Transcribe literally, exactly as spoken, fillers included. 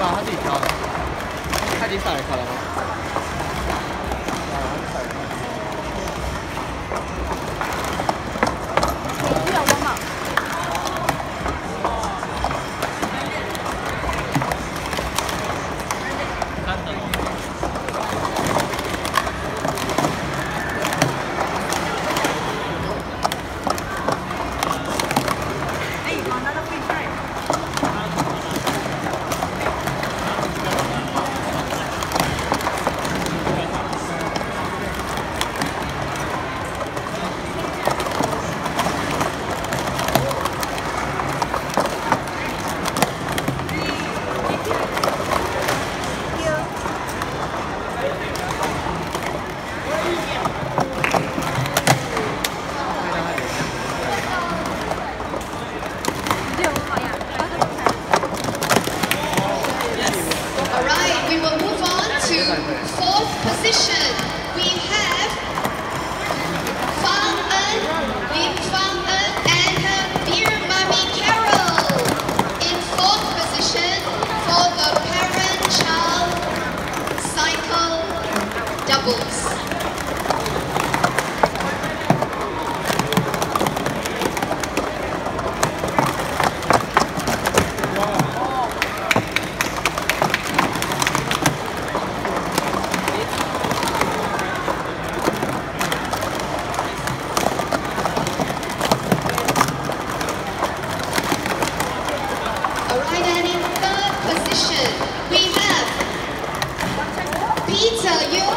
对啊，他自己挑的，他已经上来考了吗？啊，他上来考了。 不要忘了。 看的。 哎，往那个飞菜。 Alright, we will move on to fourth position. We have Fang En, Lin Fang En, and her dear mommy Carol in fourth position for the parent-child cycle doubles. Alright, and in third position, we have Peter Yu